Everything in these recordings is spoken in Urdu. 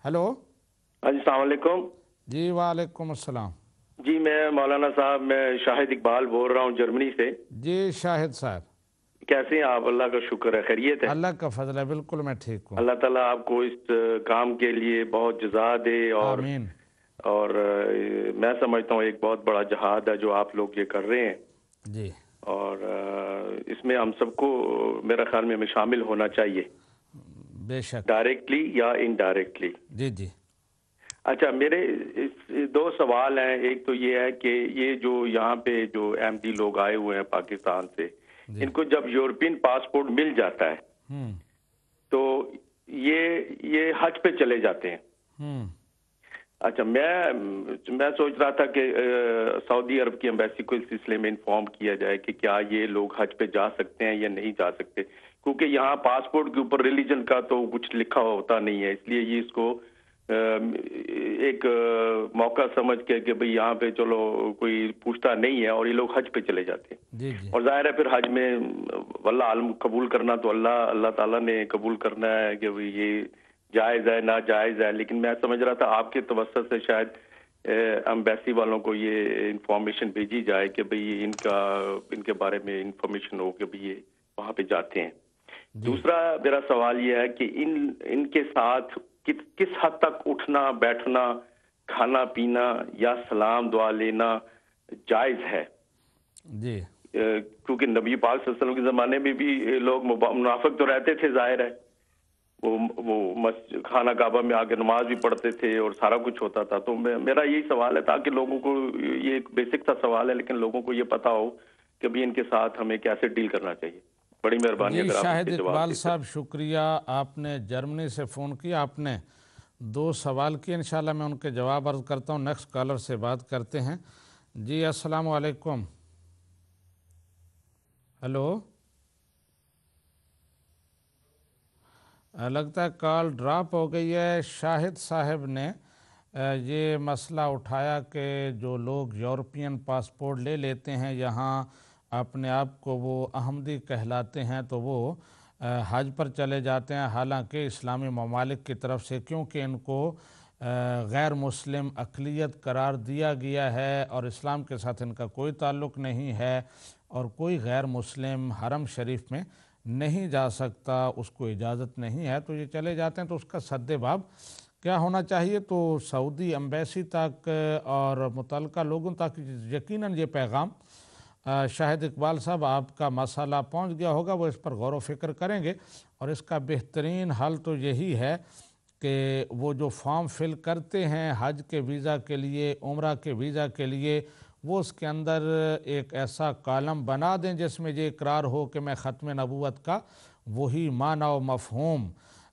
हेलो। हाँ जी, अस्सलाम वालेकुम। जी वालेकुम अस्सलाम। जी मैं मौलाना साहब, मैं शाहिद इकबाल बोल रहा हूँ जर्मनी से। जी शाहिद साहब, कैसे हैं आप? अल्लाह का शुक्र है, खैरियत है? अल्लाह का फजल है, बिल्कुल मैं ठीक हूँ। अल्लाह ताला आपको इस काम के लिए बहुत जज़ा दे। आमीन। और मैं समझता हूँ एक बहुत बड़ा जहाद है जो आप लोग ये कर रहे हैं, जी और इसमें हम सबको मेरा ख्याल में हमें शामिल होना चाहिए, बेशक। डायरेक्टली या इनडायरेक्टली। जी जी अच्छा, मेरे दो सवाल हैं। एक तो ये है कि ये जो यहाँ पे जो अहमदी लोग आए हुए हैं पाकिस्तान से, जी। इनको जब यूरोपियन पासपोर्ट मिल जाता है हम्म तो ये हज पे चले जाते हैं। हम्म अच्छा, मैं सोच रहा था कि सऊदी अरब की एम्बेसी को इस सिलसिले में इन्फॉर्म किया जाए कि क्या ये लोग हज पे जा सकते हैं या नहीं जा सकते, क्योंकि यहाँ पासपोर्ट के ऊपर रिलीजन का तो कुछ लिखा होता नहीं है। इसलिए ये इसको एक मौका समझ के कि भाई यहाँ पे चलो कोई पूछता नहीं है और ये लोग हज पे चले जाते हैं। जी जी और जाहिर है फिर हज में वल्लाह आलम कबूल करना तो अल्लाह ताला ने कबूल करना है कि भाई ये जायज़ है ना जायज़ है। लेकिन मैं समझ रहा था आपके तवस्सुत से शायद एम्बेसी वालों को ये इंफॉर्मेशन भेजी जाए कि भाई इनके बारे में इंफॉर्मेशन हो कि भाई ये वहाँ पे जाते हैं। जी। दूसरा मेरा सवाल ये है कि इनके साथ किस हद तक उठना बैठना, खाना पीना या सलाम दुआ लेना जायज़ है? जी क्योंकि नबी पाक सल्लल्लाहु अलैहि वसल्लम के ज़माने में भी लोग मुनाफिक तो रहते थे, जाहिर है। वो खाना काबा में आके नमाज भी पढ़ते थे और सारा कुछ होता था। तो मेरा यही सवाल है, ताकि लोगों को, ये एक बेसिक सा सवाल है लेकिन लोगों को ये पता हो कि भी इनके साथ हमें कैसे डील करना चाहिए। बड़ी मेहरबानी जी अगर आप शाहिद इसके जवाब इकबाल दे साहब, सकें। शुक्रिया। आपने जर्मनी से फ़ोन किया, आपने दो सवाल किए, इंशाल्लाह मैं उनके जवाब अर्ज़ करता हूँ। नेक्स्ट कॉलर से बात करते हैं। जी अस्सलाम वालेकुम। हेलो। लगता है कॉल ड्रॉप हो गई है। शाहिद साहब ने ये मसला उठाया कि जो लोग यूरोपियन पासपोर्ट ले लेते हैं, यहाँ अपने आप को वो अहमदी कहलाते हैं, तो वो हज पर चले जाते हैं, हालांकि इस्लामी ममालिक की तरफ से, क्योंकि इनको गैर मुस्लिम अक़लियत करार दिया गया है और इस्लाम के साथ इनका कोई ताल्लुक़ नहीं है, और कोई गैर मुस्लिम हरम शरीफ में नहीं जा सकता, उसको इजाज़त नहीं है, तो ये चले जाते हैं। तो उसका सद्देबाब क्या होना चाहिए? तो सऊदी एम्बेसी तक और मुतल्लिका लोगों तक यकीनन ये पैगाम शाहिद इकबाल साहब आपका मसला पहुंच गया होगा, वो इस पर गौर व फिक्र करेंगे। और इसका बेहतरीन हल तो यही है कि वो जो फॉर्म फिल करते हैं हज के वीज़ा के लिए, उम्रा के वीज़ा के लिए, वो उसके अंदर एक ऐसा कॉलम बना दें जिसमें ये इकरार हो कि मैं ख़त्म नबूवत का वही माना व मफ़हूम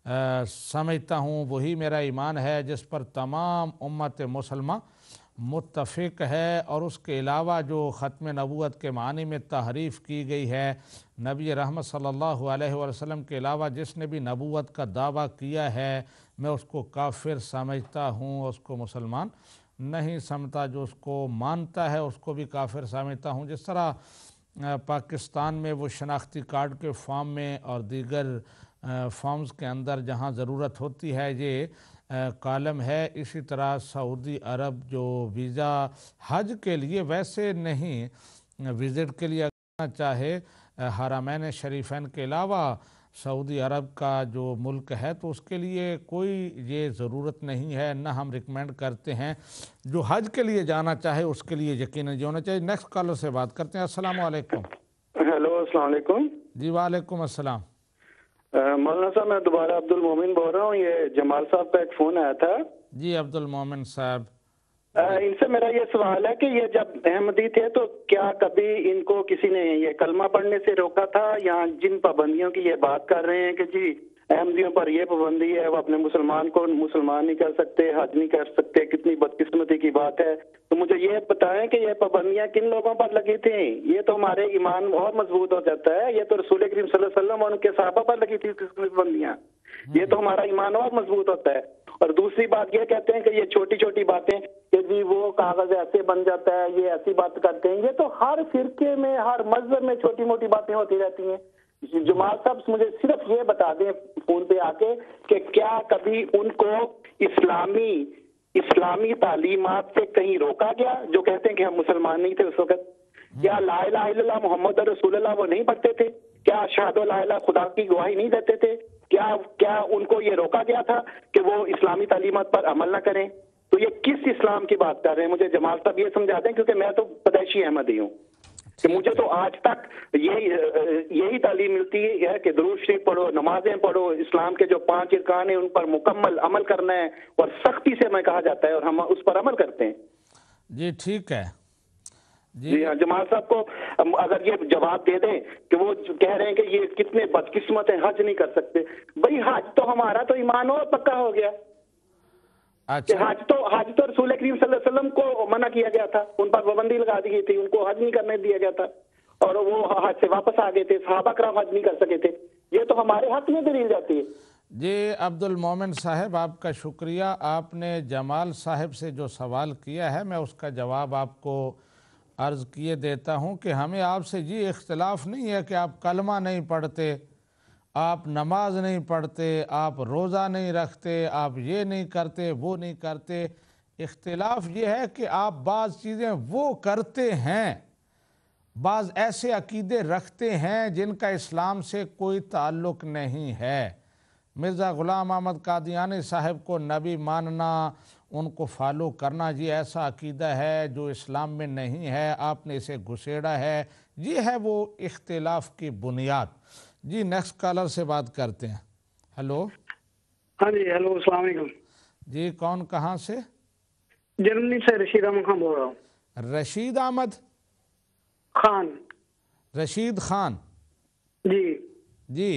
समझता हूँ, वही मेरा ईमान है जिस पर तमाम उम्मत मुसलमान मुत्तफ़िक है, और उसके अलावा जो ख़त्म नबूवत के मानी में तहरीफ़ की गई है, नबी रहमत सल्लल्लाहु अलैहि वसल्लम के अलावा जिसने भी नबूवत का दावा किया है, मैं उसको काफिर समझता हूँ, उसको मुसलमान नहीं समझता। जो उसको मानता है उसको भी काफिर समझता हूँ। जिस तरह पाकिस्तान में वो शनाख्ती कार्ड के फॉर्म में और दीगर फॉर्म्स के अंदर जहाँ ज़रूरत होती है ये कॉलम है, इसी तरह सऊदी अरब जो वीज़ा हज के लिए वैसे नहीं, विज़िट के लिए करना चाहे हरमैन शरीफैन के अलावा सऊदी अरब का जो मुल्क है, तो उसके लिए कोई ये ज़रूरत नहीं है, ना हम रिकमेंड करते हैं। जो हज के लिए जाना चाहे उसके लिए यकीनन जो होना चाहिए। नेक्स्ट कॉलर से बात करते हैं। अस्सलाम वालेकुम। हेलो, अस्सलाम वालेकुम। जी वालेकुम अस्सलाम। मौलाना साहब, मैं दोबारा अब्दुल मोमिन बोल रहा हूँ। ये जमाल साहब का एक फ़ोन आया था। जी अब्दुल मोमिन साहब, इनसे मेरा ये सवाल है कि ये जब अहमदी थे तो क्या कभी इनको किसी ने ये कलमा पढ़ने से रोका था, या जिन पाबंदियों की ये बात कर रहे हैं कि जी अहमदियों पर ये पाबंदी है, वो अपने मुसलमान को मुसलमान नहीं कर सकते, हज नहीं कर सकते, कितनी बदकिस्मती की बात है। तो मुझे ये बताएं कि ये पाबंदियां किन लोगों पर लगी थी? ये तो हमारे ईमान और मजबूत हो जाता है। ये तो रसूल करीम सल्लल्लाहु अलैहि वसल्लम और उनके सहाबा पर लगी थी पाबंदियां, ये तो हमारा ईमान और मजबूत होता है। और दूसरी बात ये कहते हैं कि ये छोटी छोटी बातें कि जी वो कागज ऐसे बन जाता है, ये ऐसी बात करते हैं। ये तो हर फिरके में, हर मजहब में छोटी मोटी बातें होती रहती हैं। جمال صاحب مجھے صرف یہ بتا دیں فون پہ آ کے کہ کیا کبھی ان کو اسلامی تعلیمات سے کہیں روکا گیا؟ جو کہتے ہیں کہ ہم مسلمان نہیں تھے اس وقت، کیا لا الہ الا اللہ محمد رسول اللہ وہ نہیں پڑھتے تھے؟ کیا اشہد لا الہ خدا کی گواہی نہیں دیتے تھے؟ کیا ان کو یہ روکا گیا تھا کہ وہ اسلامی تعلیمات پر عمل نہ کریں؟ تو یہ کس اسلام کی بات کر رہے ہیں؟ مجھے جمال صاحب یہ سمجھا دیں، کیونکہ میں تو پیدائشی احمدی ہوں کہ مجھے تو آج تک یہی تعلیم ملتی ہے کہ درود شریف پڑھو، نمازیں پڑھو، اسلام کے جو 5 ارکان ہیں ان پر مکمل عمل کرنا ہے، اور سختی سے ہمیں کہا جاتا ہے اور ہم اس پر عمل کرتے ہیں۔ جی ٹھیک ہے جی ہاں، جمال صاحب کو اگر یہ جواب دے دیں کہ وہ کہہ رہے ہیں کہ یہ کتنے بدقسمت ہیں، حج نہیں کر سکتے۔ بھائی حج تو ہمارا تو ایمان اور پکا ہو گیا کہ اچھا حج تو رسول کریم صلی اللہ علیہ وسلم کو منع کیا گیا تھا، ان پر پابندی لگا دی گئی تھی، ان کو حج نہیں کرنے دیا گیا تھا، اور وہ حج سے واپس آ گئے تھے، صحابہ کرام حج نہیں کر سکے تھے۔ یہ تو ہمارے حق میں دلیل جاتی ہے۔ جی عبد المومن صاحب آپ کا شکریہ، آپ نے جمال صاحب سے جو سوال کیا ہے میں اس کا جواب آپ کو عرض کیے دیتا ہوں کہ ہمیں آپ سے یہ اختلاف نہیں ہے کہ آپ کلمہ نہیں پڑھتے، آپ نماز نہیں پڑھتے، آپ روزہ نہیں رکھتے، آپ یہ نہیں کرتے، وہ نہیں کرتے۔ اختلاف یہ ہے کہ آپ بعض چیزیں وہ کرتے ہیں، بعض ایسے عقیدے رکھتے ہیں جن کا اسلام سے کوئی تعلق نہیں ہے۔ مرزا غلام احمد قادیانی صاحب کو نبی ماننا، ان کو فالو کرنا، یہ ایسا عقیدہ ہے جو اسلام میں نہیں ہے، آپ نے اسے گھسیڑا ہے، یہ ہے وہ اختلاف کی بنیاد۔ جی نیکسٹ کالر سے بات کرتے ہیں۔ ہلو ہاں جی، ہیلو، السلام علیکم جی، کون کہاں سے؟ جرمنی سے رشید احمد خان بول رہا ہوں۔ رشید احمد خان، رشید خان، جی جی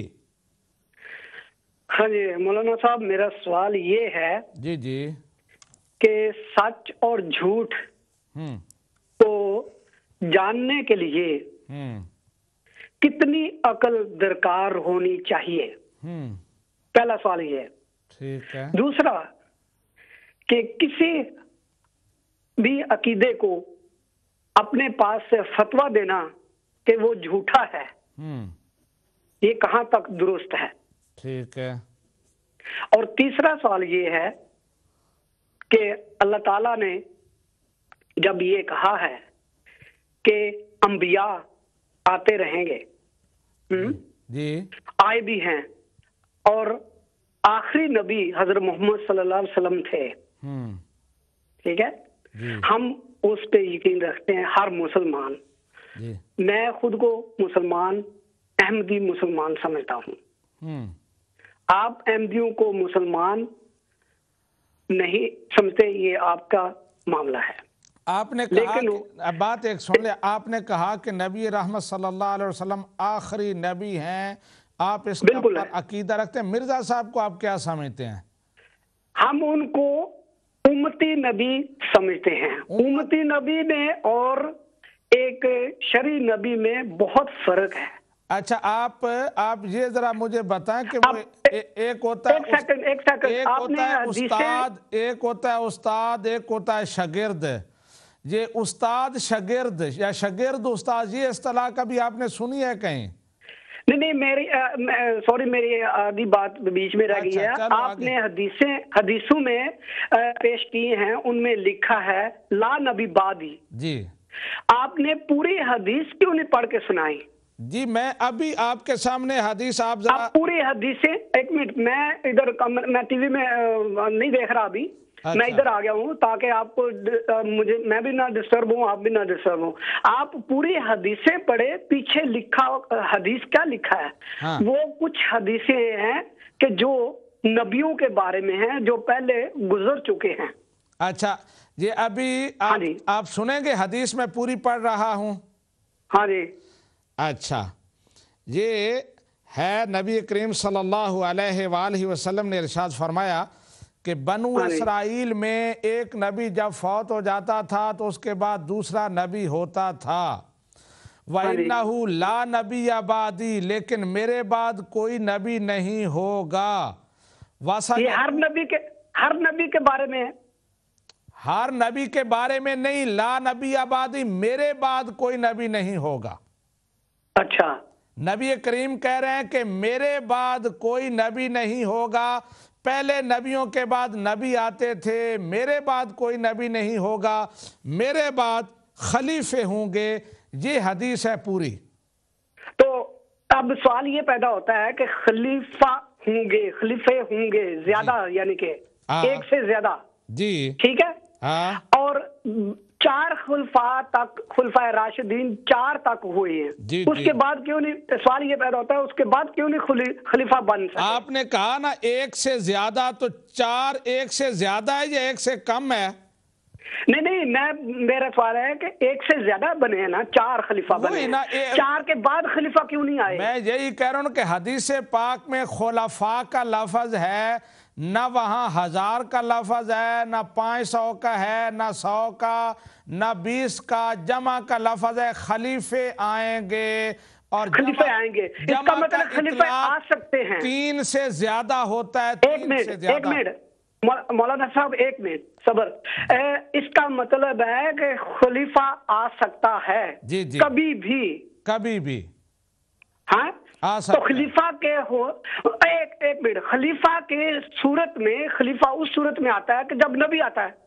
ہاں جی مولانا صاحب، میرا سوال یہ ہے جی جی کہ سچ اور جھوٹ ہوں کو جاننے کے لیے ہوں کتنی عقل درکار ہونی چاہیے؟ ہوں پہلا سوال یہ ہے۔ ٹھیک ہے۔ دوسرا کہ کسی بھی عقیدے کو اپنے پاس سے فتویٰ دینا کہ وہ جھوٹا ہے، ہوں یہ کہاں تک درست ہے؟ ٹھیک ہے۔ اور تیسرا سوال یہ ہے کہ اللہ تعالیٰ نے جب یہ کہا ہے کہ انبیاء آتے رہیں گے، جی آئے بھی ہیں، اور آخری نبی حضرت محمد صلی اللہ علیہ وسلم تھے، ہوں ٹھیک ہے، جی ہم اس پہ یقین رکھتے ہیں ہر مسلمان۔ جی میں خود کو مسلمان، احمدی مسلمان سمجھتا ہوں۔ ہوں آپ احمدیوں کو مسلمان نہیں سمجھتے، یہ آپ کا معاملہ ہے۔ آپ نے کہا کہ بات ایک سن لے، آپ نے کہا کہ نبی رحمت صلی اللہ علیہ وسلم آخری نبی ہیں، آپ اس کا پر عقیدہ رکھتے ہیں۔ مرزا صاحب کو آپ کیا سمجھتے ہیں؟ ہم ان کو امتی نبی سمجھتے ہیں۔ امتی نبی میں اور ایک شرعی نبی میں بہت فرق ہے۔ اچھا آپ یہ ذرا مجھے بتائیں کہ وہ ایک ہوتا ہے استاد، ایک ہوتا ہے استاد، ایک ہوتا ہے شاگرد۔ یہ استاد شاگرد یا شاگرد استاد، یہ اصطلاح کبھی آپ نے سنی ہے کہیں؟ نہیں، میری آدھی بات بیچ میں رہ گئی ہے۔ آپ نے حدیثوں میں پیش کی ہیں، ان میں لکھا ہے لا نبی بعدی۔ جی آپ نے پوری حدیث کیوں نہیں پڑھ کے سنائی؟ جی میں ابھی آپ کے سامنے حدیث آپ ذرا پوری حدیثیں، ایک منٹ، میں ٹی وی میں نہیں دیکھ رہا ابھی، میں ادھر آ گیا ہوں تاکہ آپ کو میں بھی نہ ڈسٹرب ہوں، آپ بھی نہ ڈسٹرب ہوں۔ آپ پوری حدیثیں پڑھے، پیچھے لکھا حدیث کیا لکھا ہے؟ وہ کچھ حدیثیں ہیں کہ جو نبیوں کے بارے میں ہیں جو پہلے گزر چکے ہیں۔ اچھا یہ ابھی آپ سنیں گے، حدیث میں پوری پڑھ رہا ہوں۔ ہاں جی۔ اچھا یہ ہے نبی کریم صلی اللہ علیہ وآلہ وسلم نے ارشاد فرمایا کہ بنو اسرائیل میں ایک نبی جب فوت ہو جاتا تھا تو اس کے بعد دوسرا نبی ہوتا تھا۔ وَإِنَّهُ لَا نَبِيَّ بَعْدِي، لیکن میرے بعد کوئی نبی نہیں ہوگا۔ یہ ہر نبی کے بارے میں ہے؟ ہر نبی کے بارے میں نہیں، لا نبی بعدی، میرے بعد کوئی نبی نہیں ہوگا۔ اچھا نبی کریم کہہ رہے ہیں کہ میرے بعد کوئی نبی نہیں ہوگا، پہلے نبیوں کے بعد نبی آتے تھے، میرے بعد کوئی نبی نہیں ہوگا، میرے بعد خلیفے ہوں گے۔ یہ حدیث ہے پوری۔ تو اب سوال یہ پیدا ہوتا ہے کہ خلیفہ ہوں گے، خلیفے ہوں گے زیادہ، یعنی کہ ایک سے زیادہ، جی ٹھیک ہے، اور 4 خلفاء تک، خلفاء راشدین 4 تک ہوئے ہیں، جی اس کے بعد کیوں نہیں، سوال یہ پیدا ہوتا ہے اس کے بعد کیوں نہیں خلیفہ بن سکے؟ آپ نے کہا نا ایک سے زیادہ، تو 4 ایک سے زیادہ ہے یا ایک سے کم ہے؟ نہیں، میرا سوال ہے کہ ایک سے زیادہ بنے ہیں نا، 4 خلیفہ بنے ہیں، 4 کے بعد خلیفہ کیوں نہیں آئے؟ میں یہی کہہ رہا ہوں کہ حدیث پاک میں خلفاء کا لفظ ہے، نہ وہاں 1000 کا لفظ ہے، نہ 500 کا ہے، نہ 100 کا، نہ 20 کا، جمع کا لفظ ہے، خلیفے آئیں گے۔ اور خلیفے آئیں گے، اس کا مطلب خلیفے آ سکتے ہیں، 3 سے زیادہ ہوتا ہے، 3 سے زیادہ۔ ایک منٹ مولانا صاحب، ایک منٹ صبر، اس کا مطلب ہے کہ خلیفہ آ سکتا ہے کبھی بھی، ہاں، تو خلیفہ کے ہو، ایک منٹ، خلیفہ کے صورت میں، خلیفہ اس صورت میں آتا ہے کہ جب نبی آتا ہے،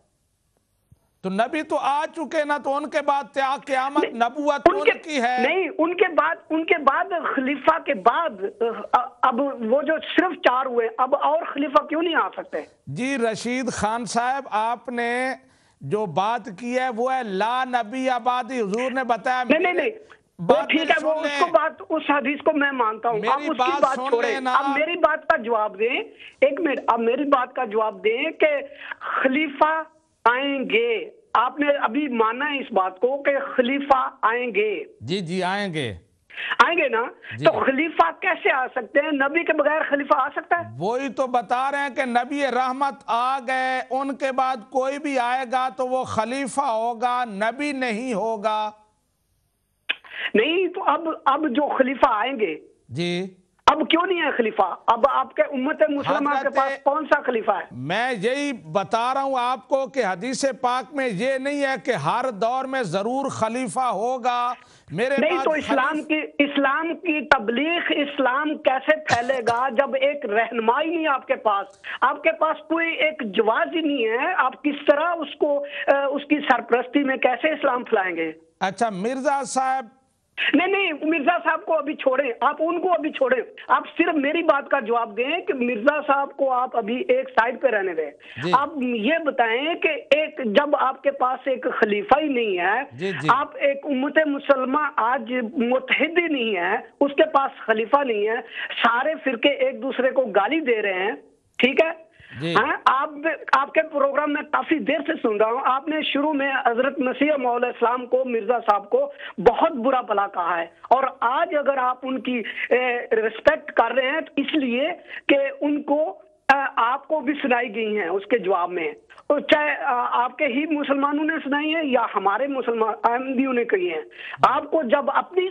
تو نبی تو آ چکے نا، تو ان کے بعد قیامت نبوت ان کی ہے نہیں، ان کے بعد خلیفہ کے بعد اب وہ جو صرف 4 ہوئے، اب اور خلیفہ کیوں نہیں آ سکتے؟ جی رشید خان صاحب، آپ نے جو بات کی ہے وہ ہے لا نبی آبادی، حضور نے بتایا۔ نہیں، وہ ٹھیک ہے، وہ اس کو بات، اس حدیث کو میں مانتا ہوں، آپ اس کی بات چھوڑیں، اب میری بات کا جواب دیں، ایک منٹ، اب میری بات کا جواب دیں کہ خلیفہ آئیں گے، آپ نے ابھی مانا ہے اس بات کو کہ خلیفہ آئیں گے؟ جی آئیں گے نا، تو خلیفہ کیسے آ سکتے ہیں؟ نبی کے بغیر خلیفہ آ سکتا ہے؟ وہی تو بتا رہے ہیں کہ نبی رحمت آ گئے، ان کے بعد کوئی بھی آئے گا تو وہ خلیفہ ہوگا، نبی نہیں ہوگا۔ نہیں، تو اب جو خلیفہ آئیں گے، جی اب کیوں نہیں ہے خلیفہ؟ اب آپ کے امت مسلمہ کے پاس کون سا خلیفہ ہے؟ میں یہی بتا رہا ہوں آپ کو کہ حدیث پاک میں یہ نہیں ہے کہ ہر دور میں ضرور خلیفہ ہوگا میرے نہیں، تو اسلام کی تبلیغ، اسلام کیسے پھیلے گا جب ایک رہنمائی نہیں آپ کے پاس کوئی ایک جواز ہی نہیں ہے؟ آپ کس طرح اس کی سرپرستی میں کیسے اسلام پھیلائیں گے؟ اچھا مرزا صاحب، نہیں، مرزا صاحب کو ابھی چھوڑیں، آپ ان کو ابھی چھوڑیں، آپ صرف میری بات کا جواب دیں کہ مرزا صاحب کو آپ ابھی ایک سائڈ پہ رہنے دیں۔ آپ یہ بتائیں کہ جب آپ کے پاس ایک خلیفہ ہی نہیں ہے، آپ ایک امت مسلمہ آج متحد ہی نہیں ہے، اس کے پاس خلیفہ نہیں ہے، سارے فرقے ایک دوسرے کو گالی دے رہے ہیں، ٹھیک ہے، آپ کے پروگرام میں کافی دیر سے سن رہا ہوں، آپ نے شروع میں حضرت مسیح موعود السلام کو، مرزا صاحب کو بہت برا بھلا کہا ہے، اور آج اگر آپ ان کی ریسپیکٹ کر رہے ہیں تو اس لیے کہ ان کو آپ کو بھی سنائی گئی ہیں اس کے جواب میں، چاہے آپ کے ہی مسلمانوں نے سنائی ہے یا ہمارے مسلمان احمدیوں نے کہی ہیں، آپ کو جب اپنی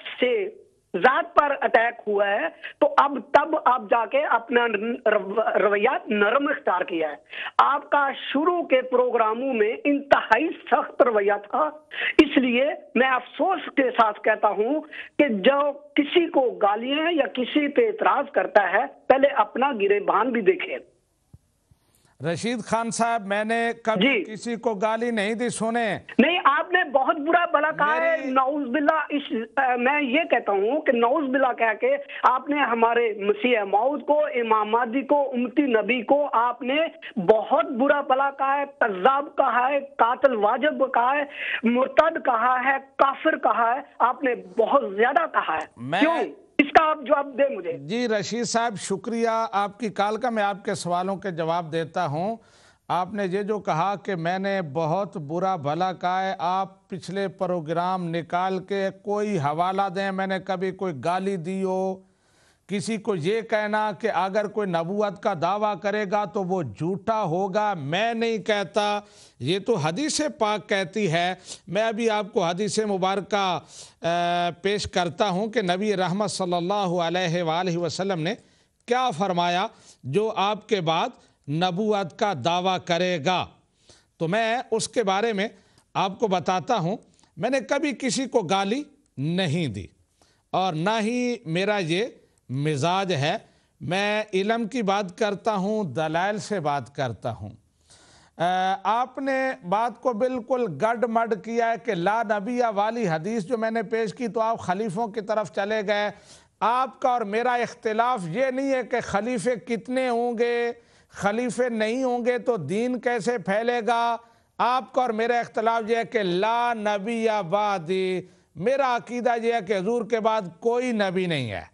ذات پر اٹیک ہوا ہے تو تب آپ جا کے اپنا رویہ نرم اختیار کیا ہے۔ آپ کا شروع کے پروگراموں میں انتہائی سخت رویہ تھا، اس لیے میں افسوس کے ساتھ کہتا ہوں کہ جو کسی کو گالیاں یا کسی پہ اعتراض کرتا ہے پہلے اپنا گریبان بھی دیکھے۔ رشید خان صاحب، میں نے کبھی کسی کو گالی نہیں دی، سنے نہیں، آپ نے بہت برا بھلا کہا ہے، نعوذ باللہ، میں یہ کہتا ہوں کہ نعوذ باللہ کہہ کے آپ نے ہمارے مسیح موعود کو، امام مہدی کو، امتی نبی کو آپ نے بہت برا بھلا کہا ہے، کذاب کہا ہے، قاتل واجب کہا ہے، مرتد کہا ہے، کافر کہا ہے، آپ نے بہت زیادہ کہا ہے، کیوں؟ اس کا آپ جواب دیں مجھے۔ جی رشید صاحب، شکریہ آپ کی کال کا، میں آپ کے سوالوں کے جواب دیتا ہوں۔ آپ نے یہ جو کہا کہ میں نے بہت برا بھلا کہا ہے، آپ پچھلے پروگرام نکال کے کوئی حوالہ دیں، میں نے کبھی کوئی گالی دی ہو، کسی کو یہ کہنا کہ اگر کوئی نبوت کا دعویٰ کرے گا تو وہ جھوٹا ہوگا، میں نہیں کہتا، یہ تو حدیث پاک کہتی ہے۔ میں ابھی آپ کو حدیث مبارکہ پیش کرتا ہوں کہ نبی رحمت صلی اللہ علیہ وآلہ وسلم نے کیا فرمایا، جو آپ کے بعد نبوت کا دعویٰ کرے گا، تو میں اس کے بارے میں آپ کو بتاتا ہوں۔ میں نے کبھی کسی کو گالی نہیں دی، اور نہ ہی میرا یہ مزاج ہے۔ میں علم کی بات کرتا ہوں، دلائل سے بات کرتا ہوں۔ آپ نے بات کو بالکل گڈ مڈ کیا ہے کہ لا نبی والی حدیث جو میں نے پیش کی تو آپ خلیفوں کی طرف چلے گئے۔ آپ کا اور میرا اختلاف یہ نہیں ہے کہ خلیفے کتنے ہوں گے، خلیفے نہیں ہوں گے تو دین کیسے پھیلے گا۔ آپ کا اور میرا اختلاف یہ ہے کہ لا نبی بعدی، میرا عقیدہ یہ ہے کہ حضور کے بعد کوئی نبی نہیں ہے۔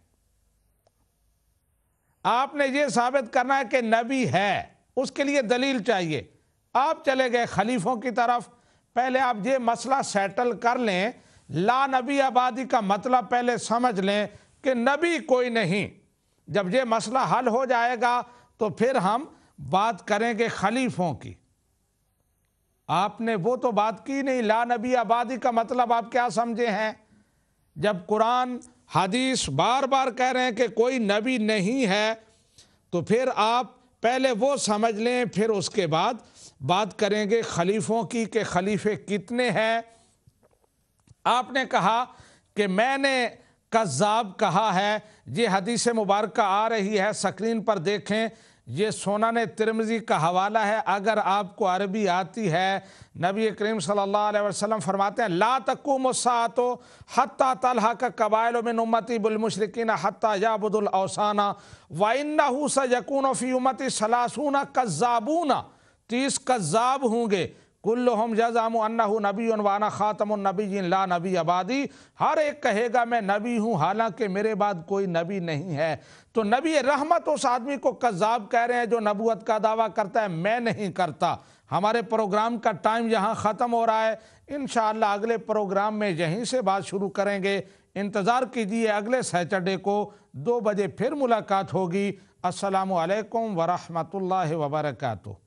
آپ نے یہ ثابت کرنا ہے کہ نبی ہے، اس کے لیے دلیل چاہیے۔ آپ چلے گئے خلیفوں کی طرف۔ پہلے آپ یہ مسئلہ سیٹل کر لیں، لا نبی بعدی کا مطلب پہلے سمجھ لیں کہ نبی کوئی نہیں۔ جب یہ مسئلہ حل ہو جائے گا تو پھر ہم بات کریں گے خلیفوں کی۔ آپ نے وہ تو بات کی نہیں، لا نبی بعدی کا مطلب آپ کیا سمجھے ہیں؟ جب قرآن حدیث بار بار کہہ رہے ہیں کہ کوئی نبی نہیں ہے تو پھر آپ پہلے وہ سمجھ لیں، پھر اس کے بعد بات کریں گے خلیفوں کی کہ خلیفے کتنے ہیں۔ آپ نے کہا کہ میں نے کذاب کہا ہے، یہ حدیث مبارکہ آ رہی ہے، سکرین پر دیکھیں، یہ سنن ترمذی کا حوالہ ہے۔ اگر آپ کو عربی آتی ہے، نبی کریم صلی اللہ علیہ وسلم فرماتے ہیں لا تقوم الساعۃ حتی تلحق قبائل من امتی بالمشرکین حتی یعبدوا الاوثان وانہ سیکون فی امتی 30 کذابون، 30 کذاب ہوں گے، کلہم یزعم انہ نبی وانا خاتم النبیین لا نبی بعدی، ہر ایک کہے گا میں نبی ہوں حالانکہ میرے بعد کوئی نبی نہیں ہے۔ تو نبی رحمت اس آدمی کو کذاب کہہ رہے ہیں جو نبوت کا دعویٰ کرتا ہے، میں نہیں کرتا۔ ہمارے پروگرام کا ٹائم یہاں ختم ہو رہا ہے، انشاءاللہ اگلے پروگرام میں یہیں سے بات شروع کریں گے۔ انتظار کیجیے، اگلے سیٹرڈے کو 2 بجے پھر ملاقات ہوگی۔ السلام علیکم ورحمۃ اللہ وبرکاتہ۔